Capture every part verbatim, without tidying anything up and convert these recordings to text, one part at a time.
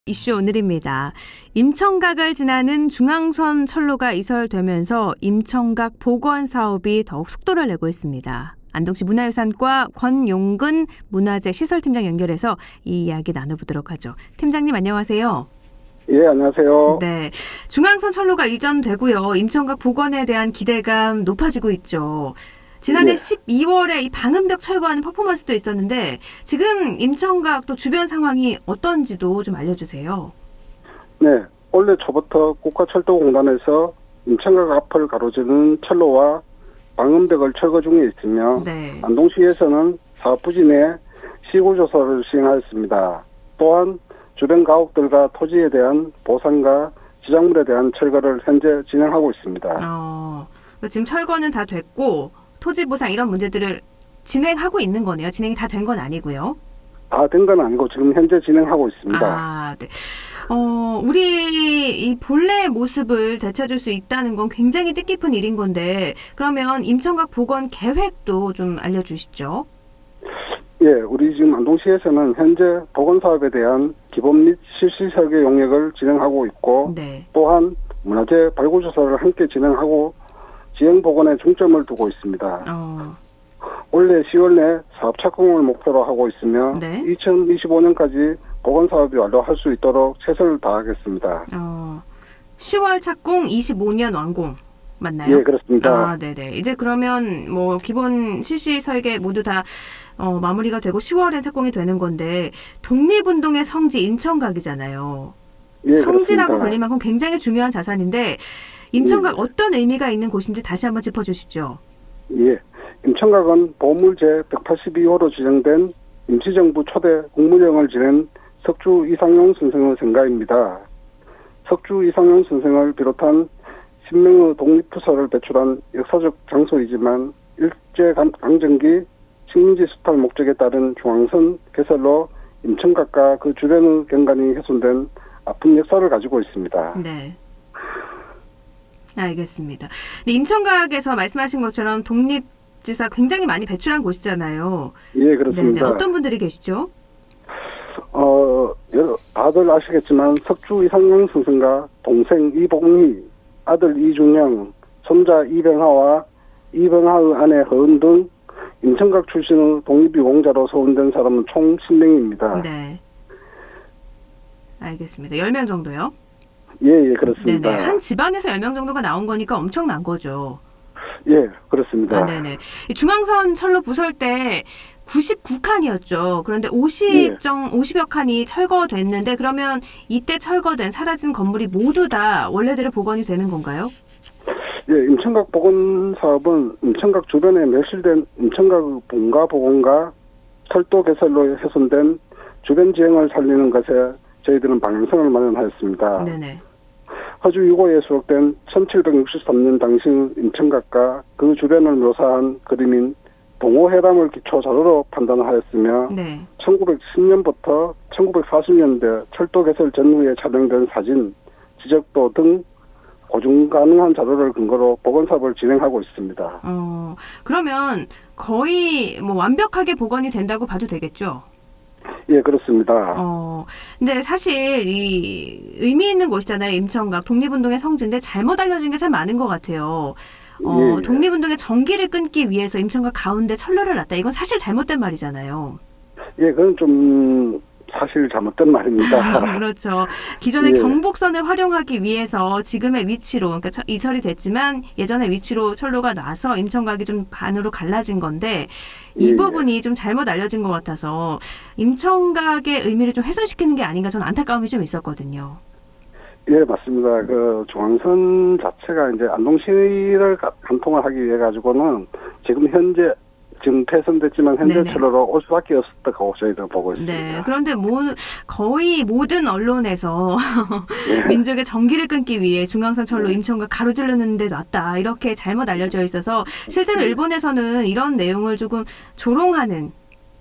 이슈 오늘입니다. 임청각을 지나는 중앙선 철로가 이설되면서 임청각 복원 사업이 더욱 속도를 내고 있습니다. 안동시 문화유산과 권용근 문화재 시설팀장 연결해서 이 이야기 나눠보도록 하죠. 팀장님 안녕하세요. 예, 안녕하세요. 네, 중앙선 철로가 이전되고요. 임청각 복원에 대한 기대감 높아지고 있죠. 지난해 예. 십이월에 이 방음벽 철거하는 퍼포먼스도 있었는데 지금 임청각 또 주변 상황이 어떤지도 좀 알려주세요. 네, 올해 초부터 국가철도공단에서 임청각 앞을 가로지르는 철로와 방음벽을 철거 중에 있으며 네. 안동시에서는 사업 부진에 시구조사를 시행하였습니다. 또한 주변 가옥들과 토지에 대한 보상과 지작물에 대한 철거를 현재 진행하고 있습니다. 어, 지금 철거는 다 됐고 토지 보상 이런 문제들을 진행하고 있는 거네요. 진행이 다 된 건 아니고요. 다 된 건 아니고 지금 현재 진행하고 있습니다. 아, 네. 어, 우리 이 본래의 모습을 되찾을 수 있다는 건 굉장히 뜻깊은 일인 건데 그러면 임청각 복원 계획도 좀 알려주시죠. 예, 우리 지금 안동시에서는 현재 복원 사업에 대한 기본 및 실시 설계 용역을 진행하고 있고 네. 또한 문화재 발굴 조사를 함께 진행하고 지형 복원에 중점을 두고 있습니다. 어. 올해 시월 내 사업 착공을 목표로 하고 있으며 네? 이천이십오 년까지 복원 사업이 완료할 수 있도록 최선을 다하겠습니다. 어. 시월 착공, 이십오 년 완공 맞나요? 예, 그렇습니다. 아, 네네. 이제 그러면 뭐 기본 실시 설계 모두 다 어, 마무리가 되고 시월에 착공이 되는 건데 독립운동의 성지 임청각이잖아요. 예, 성지라고 그렇습니다. 불릴 만큼 굉장히 중요한 자산인데 임청각 예. 어떤 의미가 있는 곳인지 다시 한번 짚어주시죠. 예, 임청각은 보물제 백팔십이 호로 지정된 임시정부 초대 국무령을 지낸 석주 이상용 선생의 생가입니다. 석주 이상용 선생을 비롯한 신명의 독립투사를 배출한 역사적 장소이지만 일제강점기 식민지 수탈 목적에 따른 중앙선 개설로 임청각과 그 주변의 경관이 훼손된 아픈 역사를 가지고 있습니다. 네. 알겠습니다. 근데 임청각에서 말씀하신 것처럼 독립지사 굉장히 많이 배출한 곳이잖아요. 예, 그렇습니다. 네네. 어떤 분들이 계시죠? 어, 여러, 다들 아시겠지만 석주 이상용 선생과 동생 이복리, 아들 이준영, 손자 이병하와 이병하의 아내 허은 등 임청각 출신의 독립유공자로 소원된 사람은 총 십 명입니다. 네. 알겠습니다. 열 명 정도요? 예, 예, 그렇습니다. 네네. 한 집안에서 열 명 정도가 나온 거니까 엄청난 거죠. 예, 그렇습니다. 아, 네네. 중앙선 철로 부설 때 구십구 칸이었죠. 그런데 오십 정, 예. 오십여 칸이 철거됐는데 그러면 이때 철거된 사라진 건물이 모두 다 원래대로 복원이 되는 건가요? 예, 임청각 복원 사업은 임청각 주변에 멸실된 임청각 본가 복원과 철도 개설로 훼손된 주변 지형을 살리는 것에 저희들은 방향성을 마련하였습니다. 네네. 허주 육 호에 수록된 천칠백육십삼 년 당시 임청각과 그 주변을 묘사한 그림인 동호회담을 기초 자료로 판단하였으며 네. 천구백십 년부터 천구백사십 년대 철도 개설 전후에 촬영된 사진, 지적도 등 고증 가능한 자료를 근거로 복원 사업을 진행하고 있습니다. 어, 그러면 거의 뭐 완벽하게 복원이 된다고 봐도 되겠죠? 예, 그렇습니다. 어, 근데 사실 이 의미 있는 곳이잖아요. 임청각 독립운동의 성지인데 잘못 알려진 게 참 많은 것 같아요. 어, 예, 예. 독립운동의 전기를 끊기 위해서 임청각 가운데 철로를 놨다. 이건 사실 잘못된 말이잖아요. 예, 그건 좀 사실 잘못된 말입니다. 그렇죠. 기존의 예. 경복선을 활용하기 위해서 지금의 위치로, 그러니까 이설이 됐지만 예전의 위치로 철로가 나서 임청각이 좀 반으로 갈라진 건데 이 예. 부분이 좀 잘못 알려진 것 같아서 임청각의 의미를 좀 훼손시키는 게 아닌가 저는 안타까움이 좀 있었거든요. 예, 맞습니다. 그 중앙선 자체가 이제 안동시를 관통을 하기 위해 가지고는 지금 현재 지금 폐선됐지만 현재 네네. 철로로 올 수밖에 없었다고 저희들 보고 있습니다. 네, 그런데 뭐 거의 모든 언론에서 네. 민족의 전기를 끊기 위해 중앙선 철로 네. 임청각 가로지르는 데 놨다 이렇게 잘못 알려져 있어서 실제로 네. 일본에서는 이런 내용을 조금 조롱하는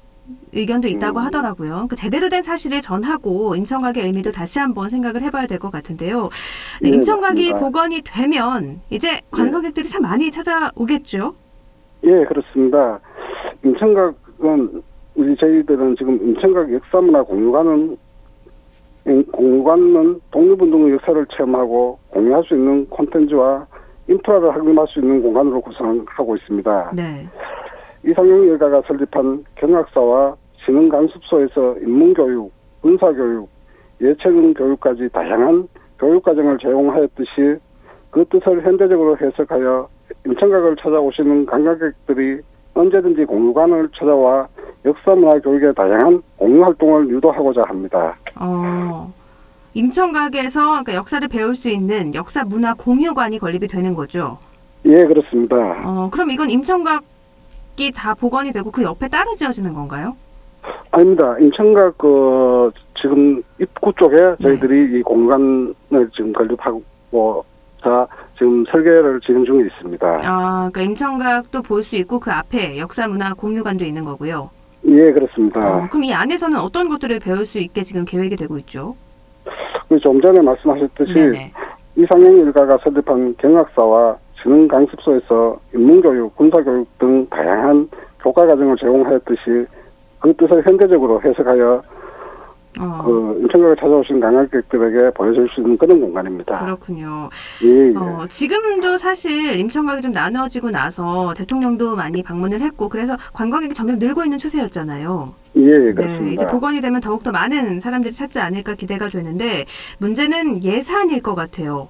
의견도 있다고 음. 하더라고요. 그러니까 제대로 된 사실을 전하고 임청각의 의미도 다시 한번 생각을 해봐야 될 것 같은데요. 네, 임청각이 맞습니다. 복원이 되면 이제 관광객들이 네. 참 많이 찾아오겠죠? 예, 그렇습니다. 임청각은 우리 저희들은 지금 임청각 역사문화 공유관은 공유관은 독립운동의 역사를 체험하고 공유할 수 있는 콘텐츠와 인프라를 확립할 수 있는 공간으로 구성하고 있습니다. 네. 이상용 일가가 설립한 경학사와 신흥강습소에서 인문교육, 군사교육, 예체능 교육까지 다양한 교육과정을 제공하였듯이 그 뜻을 현대적으로 해석하여 임청각을 찾아오시는 관광객들이 언제든지 공유관을 찾아와 역사문화 교육의 다양한 공유활동을 유도하고자 합니다. 어, 임청각에서 그러니까 역사를 배울 수 있는 역사 문화 공유관이 건립이 되는 거죠? 예, 그렇습니다. 어, 그럼 이건 임청각이 다 복원이 되고 그 옆에 따로 지어지는 건가요? 아닙니다. 임청각 그 지금 입구 쪽에 저희들이 네. 이 공간을 지금 건립하고 자 지금 설계를 진행 중에 있습니다. 아, 그러니까 임청각도 볼 수 있고 그 앞에 역사 문화 공유관도 있는 거고요. 예, 그렇습니다. 어, 그럼 이 안에서는 어떤 것들을 배울 수 있게 지금 계획이 되고 있죠? 좀 전에 말씀하셨듯이 네네. 이상용 일가가 설립한 경학사와 신흥강습소에서 인문교육, 군사교육 등 다양한 교과과정을 제공하였듯이 그 뜻을 현대적으로 해석하여 어. 그 임청각을 찾아오신 관광객들에게 보여줄 수 있는 그런 공간입니다. 그렇군요. 예, 예. 어, 지금도 사실 임청각이 좀 나눠지고 나서 대통령도 많이 방문을 했고 그래서 관광객이 점점 늘고 있는 추세였잖아요. 예, 그렇습니다. 네, 이제 복원이 되면 더욱더 많은 사람들이 찾지 않을까 기대가 되는데 문제는 예산일 것 같아요.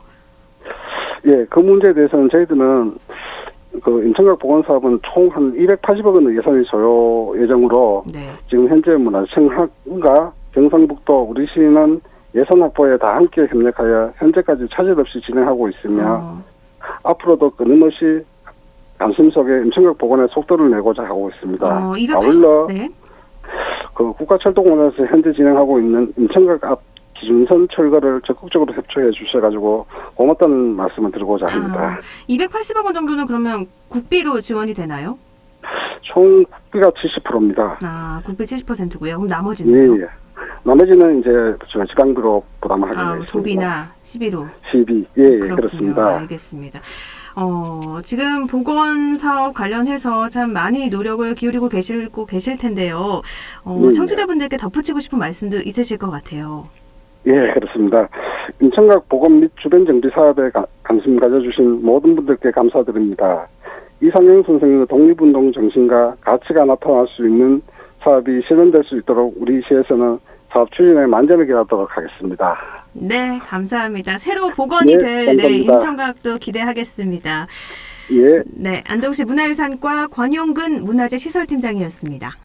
예, 그 문제에 대해서는 저희들은 그 임청각 복원 사업은 총 한 이백팔십억 원의 예산이 소요 예정으로 네. 지금 현재 문화청과 경상북도 우리 시는 예산 확보에 다 함께 협력하여 현재까지 차질 없이 진행하고 있으며 어. 앞으로도 끊임없이 관심 속에 임청각 복원에 속도를 내고자 하고 있습니다. 어, 이백팔십... 아울러 네. 그 국가철도공원에서 현재 진행하고 있는 임청각 앞 기준선 철거를 적극적으로 협조해 주셔가지고 고맙다는 말씀을 드리고자 합니다. 아, 이백팔십억 원 정도는 그러면 국비로 지원이 되나요? 총 국비가 칠십 퍼센트입니다. 아, 국비 칠십 퍼센트고요. 그럼 나머지는요? 예, 예. 나머지는 이제 제가 지방비로 부담하게 아, 되겠습니다. 도비나 시비로. 시비, 예, 예, 그렇군요. 그렇습니다. 알겠습니다. 어, 지금 복원 사업 관련해서 참 많이 노력을 기울이고 계시고 계실 텐데요. 어, 예, 청취자분들께 덧붙이고 싶은 말씀도 있으실 것 같아요. 예, 그렇습니다. 임청각 복원 및 주변 정비 사업에 가, 관심 가져주신 모든 분들께 감사드립니다. 이상용 선생님의 독립운동 정신과 가치가 나타날 수 있는 사업이 실현될 수 있도록 우리 시에서는 사업 추진에 만전을 기하도록 하겠습니다. 네, 감사합니다. 새로 복원이 네, 될 네, 임청각도 기대하겠습니다. 예. 네, 안동시 문화유산과 권용근 문화재 시설팀장이었습니다.